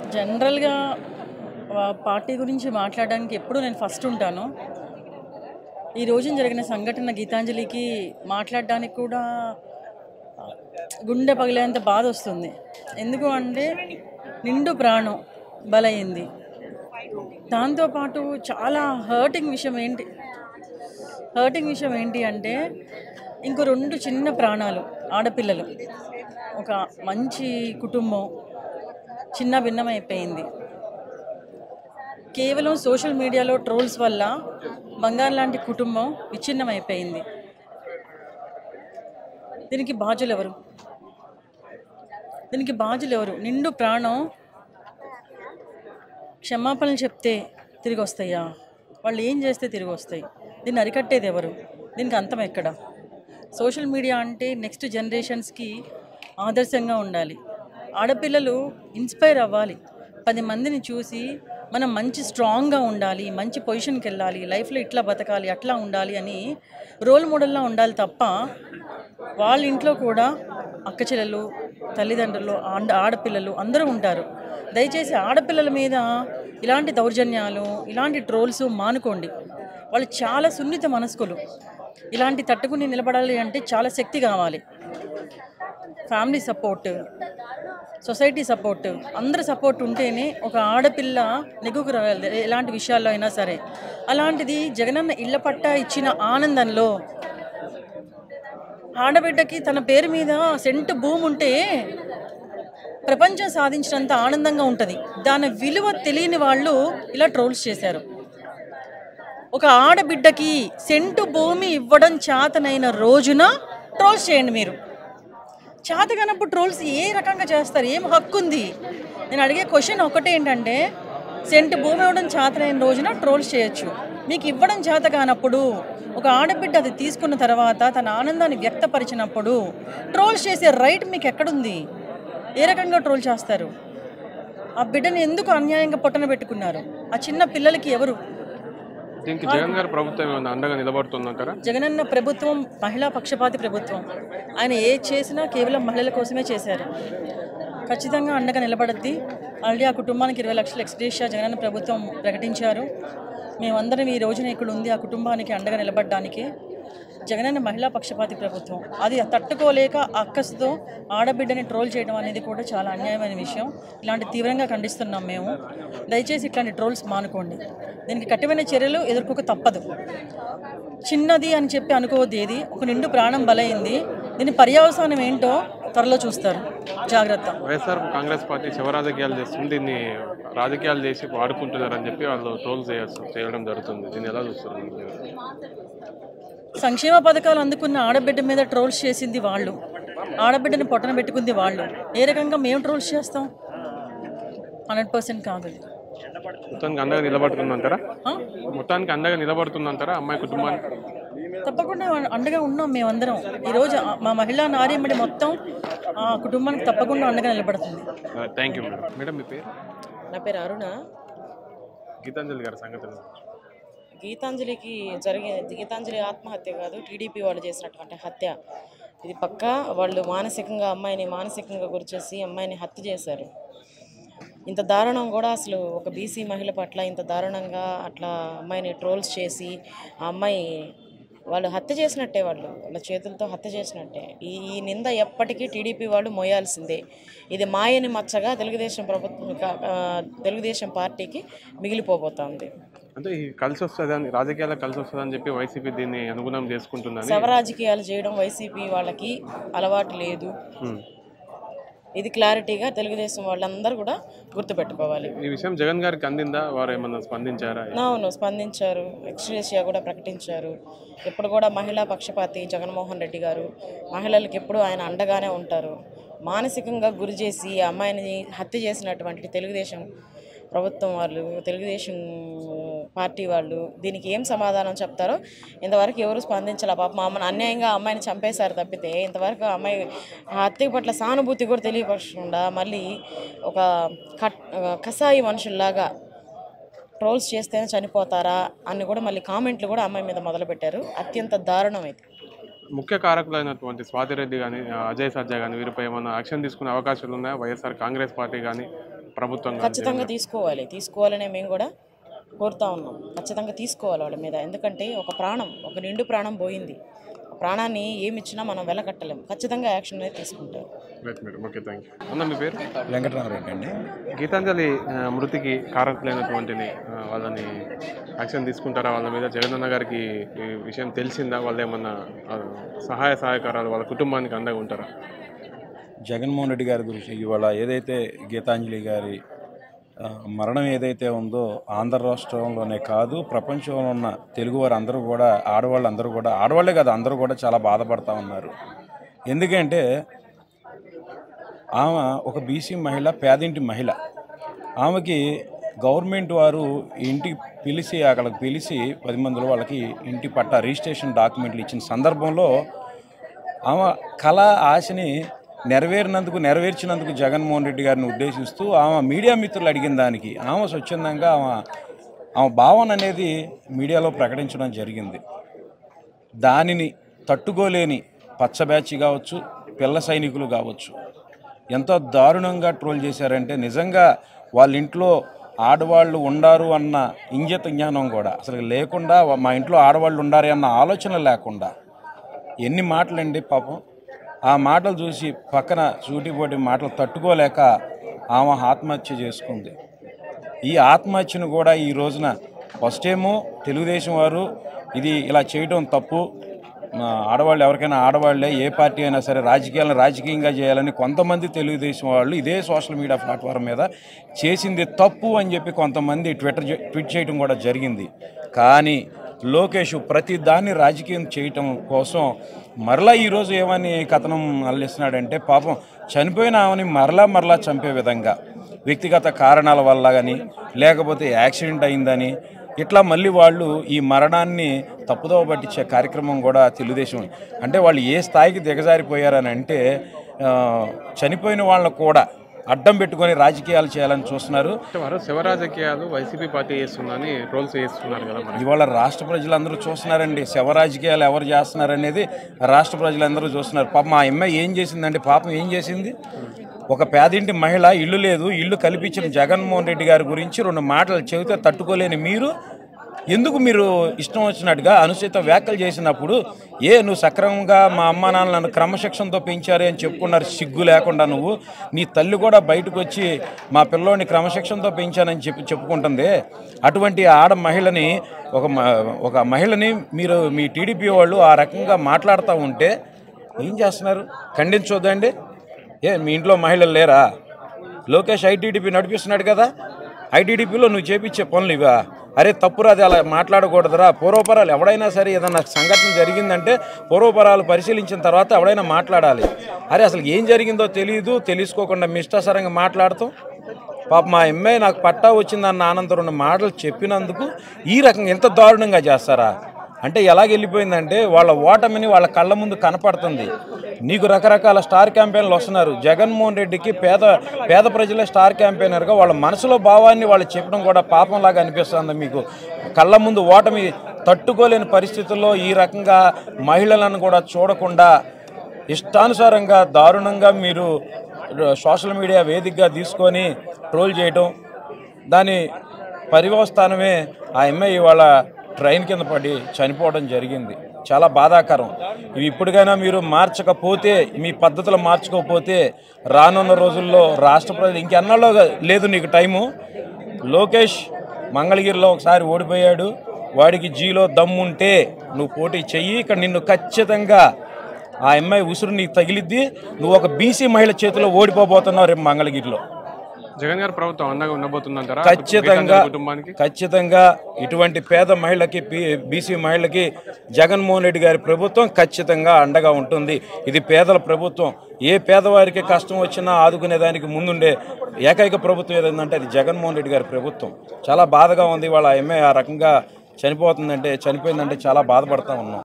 జనరల్‌గా పార్టీ గురించి మాట్లాడడానికి ఎప్పుడు నేను ఫస్ట్ ఉంటాను. ఈ రోజున జరిగిన సంఘటన గీతాంజలికి మాట్లాడడానికి కూడా గుండె పగిలేంత బాధొస్తుంది. ఎందుకు అంటే నిండు ప్రాణం బలయింది. దాంతో పాటు చాలా హర్టింగ్ విషయం ఏంటి అంటే ఇంకో 2 చిన్న ప్రాణాలు ఆడపిల్లలు. ఒక మంచి కుటుంబం చిన్న భిన్నమైపోయింది. కేవలం సోషల్ మీడియాలో ట్రోల్స్ వల్ల బంగారు లాంటి కుటుంబం విచ్ఛిన్నమైపోయింది. దీనికి బాధ్యులెవరు? నిండు ప్రాణం క్షమాపణలు చెప్తే తిరిగి వస్తాయా? వాళ్ళు ఏం చేస్తే తిరిగి వస్తాయి? దీన్ని అరికట్టేది ఎవరు? దీనికి అంతం ఎక్కడ? సోషల్ మీడియా అంటే నెక్స్ట్ జనరేషన్స్కి ఆదర్శంగా ఉండాలి. ఆడపిల్లలు ఇన్స్పైర్ అవ్వాలి. 10 మందిని చూసి మనం మంచి స్ట్రాంగ్గా ఉండాలి, మంచి పొజిషన్కి వెళ్ళాలి, లైఫ్లో ఇట్లా బతకాలి, అట్లా ఉండాలి అని రోల్ మోడల్లా ఉండాలి తప్ప వాళ్ళ ఇంట్లో కూడా అక్క చెల్లెలు, తల్లిదండ్రులు, ఆడపిల్లలు అందరూ ఉంటారు. దయచేసి ఆడపిల్లల మీద ఇలాంటి దౌర్జన్యాలు, ఇలాంటి ట్రోల్స్ మానుకోండి. వాళ్ళు చాలా సున్నిత మనస్కులు. ఇలాంటి తట్టుకుని నిలబడాలి అంటే చాలా శక్తి కావాలి. ఫ్యామిలీ సపోర్ట్, సొసైటీ సపోర్ట్, అందరి సపోర్ట్ ఉంటేనే ఒక ఆడపిల్ల నెగ్గుకు రాగలదు ఎలాంటి విషయాల్లో అయినా సరే. అలాంటిది జగనన్న ఇళ్ల పట్టా ఇచ్చిన ఆనందంలో ఆడబిడ్డకి తన పేరు మీద సెంటు భూమి ఉంటే ప్రపంచం సాధించినంత ఆనందంగా ఉంటుంది. దాని విలువ తెలియని వాళ్ళు ఇలా ట్రోల్స్ చేశారు. ఒక ఆడబిడ్డకి సెంటు భూమి ఇవ్వడం చేతనైన రోజున ట్రోల్స్ చేయండి. మీరు చేతగానప్పుడు ట్రోల్స్ ఏ రకంగా చేస్తారు? ఏం హక్కు ఉంది? నేను అడిగే క్వశ్చన్ ఒకటే ఏంటంటే, సెంటు భూమి ఇవ్వడం చేతనైన రోజున ట్రోల్స్ చేయొచ్చు. మీకు ఇవ్వడం చేత కానప్పుడు ఒక ఆడబిడ్డ అది తీసుకున్న తర్వాత తన ఆనందాన్ని వ్యక్తపరిచినప్పుడు ట్రోల్స్ చేసే రైట్ మీకు ఎక్కడుంది? ఏ రకంగా ట్రోల్ చేస్తారు? ఆ బిడ్డని ఎందుకు అన్యాయంగా పొట్టన పెట్టుకున్నారు? ఆ చిన్న పిల్లలకి ఎవరు? దీనికి జగన్ గారి ప్రభుత్వం ఏమైనా అండగా నిలబడుతుందంటారా? జగనన్న ప్రభుత్వం మహిళా పక్షపాతి ప్రభుత్వం. ఆయన ఏది చేసినా కేవలం మహిళల కోసమే చేశారు. ఖచ్చితంగా అండగా నిలబడద్ది. ఆల్రెడీ ఆ కుటుంబానికి 20 లక్షల ఎక్స్గ్రేషియా జగనన్న ప్రభుత్వం ప్రకటించారు. మేమందరం ఈ రోజున ఇక్కడ ఉంది ఆ కుటుంబానికి అండగా నిలబడడానికి. జగనన్న మహిళా పక్షపాతి ప్రభుత్వం. అది తట్టుకోలేక అక్కసుతో ఆడబిడ్డని ట్రోల్ చేయడం అనేది కూడా చాలా అన్యాయమైన విషయం. ఇలాంటి తీవ్రంగా ఖండిస్తున్నాం మేము. దయచేసి ఇట్లాంటి ట్రోల్స్ మానుకోండి. దీనికి కఠినమైన చర్యలు ఎదుర్కోక తప్పదు. చిన్నది అని చెప్పి అనుకోవద్దు. ఏది ఒక నిండు ప్రాణం బలైంది. దీని పర్యవసానం ఏంటో త్వరలో చూస్తారు. జాగ్రత్త. వైఎస్ఆర్ కాంగ్రెస్ పార్టీ శివరాజకీయాలు చేస్తుంది, దీన్ని రాజకీయాలు చేసి వాడుకుంటున్నారని చెప్పి వాళ్ళు ట్రోల్స్ చేయడం జరుగుతుంది. దీన్ని ఎలా చూస్తారు? సంక్షేమ పథకాలు అందుకున్న ఆడబిడ్డ మీద ట్రోల్స్ చేసింది వాళ్ళు, ఆడబిడ్డని పొట్టన పెట్టుకుంది వాళ్ళు. ఏ రకంగా మేము ట్రోల్స్ చేస్తాం? 100% కాదు. మొత్తానికి అండగా నిలబడుతుందంటారా? మొత్తానికి అండగా నిలబడుతుందంటారా అమ్మాయి కుటుంబానికి? తప్పకుండా అండగా ఉన్నాం మేమందరం. ఈరోజు మా మహిళా నారీమణి మొత్తం ఆ కుటుంబానికి తప్పకుండా అండగా నిలబడుతుంది. Thank you madam. మేడం మీ పేరు? నా పేరు అరుణ. గీతాంజలి గారి సంగతి. గీతాంజలి ఆత్మహత్య కాదు, టీడీపీ వాళ్ళు చేసినటువంటి హత్య. ఇది పక్కా వాళ్ళు అమ్మాయిని మానసికంగా గురిచేసి అమ్మాయిని హత్య చేశారు. ఇంత దారుణం కూడా అసలు ఒక బీసీ మహిళ పట్ల ఇంత దారుణంగా అట్లా అమ్మాయిని ట్రోల్స్ చేసి ఆ అమ్మాయి వాళ్ళు హత్య చేసినట్టే, వాళ్ళ చేతులతో హత్య చేసినట్టే. ఈ నింద ఎప్పటికీ టీడీపీ వాళ్ళు మోయాల్సిందే. ఇది మాయని మచ్చగా తెలుగుదేశం పార్టీకి మిగిలిపోబోతోంది. అంటే కలిసి వస్తుందని, రాజకీయాలకు కలిసి వస్తుందని చెప్పి వైసీపీ దీన్ని అనుగుణం చేసుకుంటుందని. శవ రాజకీయాలు చేయడం వైసీపీ వాళ్ళకి అలవాటు లేదు. ఇది క్లారిటీగా తెలుగుదేశం వాళ్ళందరూ కూడా గుర్తుపెట్టుకోవాలి. ఈ విషయం జగన్ గారికి అందిందా? వారు ఏమన్నా స్పందించారా? అవును, స్పందించారు. ఎక్స్గ్రేషియా కూడా ప్రకటించారు. ఎప్పుడు కూడా మహిళా పక్షపాతి జగన్మోహన్ రెడ్డి గారు. మహిళలకు ఎప్పుడు ఆయన అండగానే ఉంటారు. మానసికంగా గురి చేసి ఆ అమ్మాయిని హత్య చేసినటువంటి తెలుగుదేశం ప్రభుత్వం వాళ్ళు, తెలుగుదేశం పార్టీ వాళ్ళు దీనికి ఏం సమాధానం చెప్తారో ఇంతవరకు ఎవరు స్పందించాలి. పాప మా అమ్మని అన్యాయంగా అమ్మాయిని చంపేశారు తప్పితే ఇంతవరకు అమ్మాయి హత్య పట్ల సానుభూతి కూడా తెలియపరచకుండా మళ్ళీ ఒక కసాయి మనుషుల్లాగా ట్రోల్స్ చేస్తేనే చనిపోతారా అని కూడా మళ్ళీ కామెంట్లు కూడా అమ్మాయి మీద మొదలుపెట్టారు. అత్యంత దారుణం అయితే. ముఖ్య కారకులైనటువంటి స్వాతిరెడ్డి కానీ, అజయ్ సజ్జా కానీ వీరిపై ఏమైనా యాక్షన్ తీసుకునే అవకాశాలు ఉన్నాయా వైఎస్ఆర్ కాంగ్రెస్ పార్టీ కానీ ప్రభుత్వం ఖచ్చితంగా తీసుకోవాలనే మేము కూడా కోరుతా ఉన్నాం. ఖచ్చితంగా తీసుకోవాలి వాళ్ళ మీద. ఎందుకంటే ఒక నిండు ప్రాణం పోయింది. ప్రాణాన్ని ఏమిచ్చినా మనం వెలకట్టలేము. ఖచ్చితంగా యాక్షన్ అనేది తీసుకుంటారు. Okay, thank you. అన్న మీ పేరు? వెంకటరామరెడ్డి అండి. గీతాంజలి మృతికి కారకులైనటువంటిని వాళ్ళని యాక్షన్ తీసుకుంటారా? వాళ్ళ మీద జగనన్న గారికి ఈ విషయం తెలిసిందా? వాళ్ళు ఏమన్నా సహాయకారాలు వాళ్ళ కుటుంబానికి అండగా ఉంటారా? జగన్మోహన్ రెడ్డి గారి గురించి ఇవాళ ఏదైతే గీతాంజలి గారి మరణం ఏదైతే ఉందో ఆంధ్ర రాష్ట్రంలోనే కాదు ప్రపంచంలో ఉన్న తెలుగువారు అందరూ కూడా ఆడవాళ్ళే కాదు అందరూ కూడా చాలా బాధపడతా ఉన్నారు. ఎందుకంటే ఆమె ఒక బీసీ మహిళ, పేదింటి మహిళ. ఆమెకి గవర్నమెంట్ వారు ఇంటికి అక్కడికి పిలిచి 10 మందిలో వాళ్ళకి ఇంటి పట్టా రిజిస్ట్రేషన్ డాక్యుమెంట్లు ఇచ్చిన సందర్భంలో ఆమె కళ ఆశని నెరవేర్చినందుకు జగన్మోహన్ రెడ్డి గారిని ఉద్దేశిస్తూ ఆమె మీడియా మిత్రులు అడిగిన దానికి ఆమె స్వచ్ఛందంగా ఆమె భావన అనేది మీడియాలో ప్రకటించడం జరిగింది. దానిని తట్టుకోలేని పచ్చబ్యాచి కావచ్చు, పిల్ల సైనికులు కావచ్చు ఎంతో దారుణంగా ట్రోల్ చేశారంటే నిజంగా వాళ్ళ ఇంట్లో ఆడవాళ్ళు ఉండారు అన్న ఇంగిత జ్ఞానం కూడా అసలు లేకుండా, మా ఇంట్లో ఆడవాళ్ళు ఉండాలి అన్న ఆలోచన లేకుండా ఎన్ని మాటలండి పాపం. ఆ మాటలు చూసి పక్కన సూటిపోటి మాటలు తట్టుకోలేక ఆమె ఆత్మహత్య చేసుకుంది. ఈ ఆత్మహత్యను కూడా ఈ రోజున ఫస్ట్ ఏమో తెలుగుదేశం వారు ఇది ఇలా చేయడం తప్పు, ఆడవాళ్ళు ఎవరికైనా ఆడవాళ్లే, ఏ పార్టీ అయినా సరే రాజకీయాలను రాజకీయంగా చేయాలని కొంతమంది తెలుగుదేశం వాళ్ళు ఇదే సోషల్ మీడియా ప్లాట్ఫామ్ మీద చేసింది తప్పు అని చెప్పి కొంతమంది ట్వీట్ చేయడం కూడా జరిగింది. కానీ లోకేష్ ప్రతి దాన్ని రాజకీయం చేయటం కోసం మరలా ఈరోజు ఏమని కథనం అల్లిస్తున్నాడంటే పాపం చనిపోయిన ఆమెని మరలా చంపే విధంగా వ్యక్తిగత కారణాల వల్ల కానీ లేకపోతే యాక్సిడెంట్ అయిందని ఇట్లా మళ్ళీ వాళ్ళు ఈ మరణాన్ని తప్పుదోవ పట్టించే కార్యక్రమం కూడా తెలుగుదేశం. అంటే వాళ్ళు ఏ స్థాయికి దిగజారిపోయారని అంటే చనిపోయిన వాళ్ళకు కూడా అడ్డం పెట్టుకొని రాజకీయాలు చేయాలని చూస్తున్నారు. శివరాజకీయాలు వైసీపీ పార్టీ చేస్తుందని ట్రోల్స్ చేస్తున్నారు కదా. ఇవాళ రాష్ట్ర ప్రజలందరూ చూస్తున్నారండి శివరాజకీయాలు ఎవరు చేస్తున్నారనేది రాష్ట్ర ప్రజలందరూ చూస్తున్నారు. పాపం మా అమ్మాయి ఏం చేసిందండి, పాపం ఏం చేసింది? ఒక పేదింటి మహిళ, ఇల్లు లేదు, ఇల్లు కల్పించిన జగన్మోహన్ రెడ్డి గారి గురించి 2 మాటలు చెబితే తట్టుకోలేని ఎందుకు మీరు ఇష్టం వచ్చినట్టుగా అనుచిత వ్యాఖ్యలు చేసినప్పుడు నువ్వు సక్రమంగా మా అమ్మ నాన్న నన్ను క్రమశిక్షణతో పెంచారే అని చెప్పుకున్నారు. సిగ్గు లేకుండా నీ తల్లి కూడా బయటకు వచ్చి మా పిల్లోని క్రమశిక్షణతో పెంచానని చెప్పుకుంటుంది. అటువంటి ఆడ మహిళని ఒక మహిళని మీరు మీ టీడీపీ వాళ్ళు ఆ రకంగా మాట్లాడుతూ ఉంటే ఏం చేస్తున్నారు? ఖండించొద్దండి. మీ ఇంట్లో మహిళలు లేరా? లోకేష్ ఐటీడీపీ నడిపిస్తున్నాడు కదా, ఐటీడీపీలో నువ్వు చేపించే పనులు ఇవా? అరే తప్పురాది, అలా మాట్లాడకూడదురా. పూర్వపరాలు ఎవడైనా సరే ఏదన్నా సంఘటన జరిగిందంటే పూర్వపరాలు పరిశీలించిన తర్వాత ఎవడైనా మాట్లాడాలి. అరే అసలు ఏం జరిగిందో తెలుసుకోకుండా మీ ఇష్టాసరంగా మాట్లాడతాం. పాప మా అమ్మాయి నాకు పట్టా వచ్చిందన్న ఆనందం 2 మాటలు చెప్పినందుకు ఈ రకంగా ఎంత దారుణంగా చేస్తారా? అంటే ఎలాగెళ్ళిపోయిందంటే వాళ్ళ ఓటమిని వాళ్ళ కళ్ళ ముందు కనపడుతుంది. నీకు రకరకాల స్టార్ క్యాంపెయిన్లు వస్తున్నారు. జగన్మోహన్ రెడ్డికి పేద ప్రజలే స్టార్ క్యాంపెయినర్గా వాళ్ళ మనసులో భావాన్ని వాళ్ళు చెప్పడం కూడా పాపంలాగా అనిపిస్తుంది. మీకు కళ్ళ ముందు ఓటమి తట్టుకోలేని పరిస్థితుల్లో ఈ రకంగా మహిళలను కూడా చూడకుండా ఇష్టానుసారంగా దారుణంగా మీరు సోషల్ మీడియా వేదికగా తీసుకొని ట్రోల్ చేయటం, దాని పర్యవస్థానమే ఆ అమ్మాయి ఇవాళ ట్రైన్ కింద పడి చనిపోవడం జరిగింది. చాలా బాధాకరం. ఇవి ఇప్పటికైనా మీరు మార్చకపోతే, మీ పద్ధతులు మార్చుకోకపోతే రానున్న రోజుల్లో రాష్ట్ర ప్రజలు ఇంకెన్నాళ్ళో లేదు నీకు టైము. లోకేష్ మంగళగిరిలో ఒకసారి ఓడిపోయాడు. వాడికి జీలో దమ్ముంటే నువ్వు పోటీ చెయ్యి. ఇక్కడ నిన్ను ఖచ్చితంగా ఆ అమ్మాయి ఉసురు నీకు తగిలిద్ది. నువ్వు ఒక బీసీ మహిళ చేతిలో ఓడిపోబోతున్నావు రేపు మంగళగిరిలో. జగన్ గారి ప్రభుత్వం అండగా ఉండబోతుందంటారా? ఖచ్చితంగా ఇటువంటి పేద మహిళకి, బీసీ మహిళకి జగన్మోహన్ రెడ్డి గారి ప్రభుత్వం ఖచ్చితంగా అండగా ఉంటుంది. ఇది పేదల ప్రభుత్వం. ఏ పేదవారికి కష్టం వచ్చినా ఆదుకునేదానికి ముందుండే ఏకైక ప్రభుత్వం ఏదంటే అది జగన్మోహన్ రెడ్డి గారి ప్రభుత్వం. చాలా బాధగా ఉంది. వాళ్ళ అమ్మాయి ఆ రకంగా చనిపోయిందంటే చాలా బాధపడతా ఉన్నాం.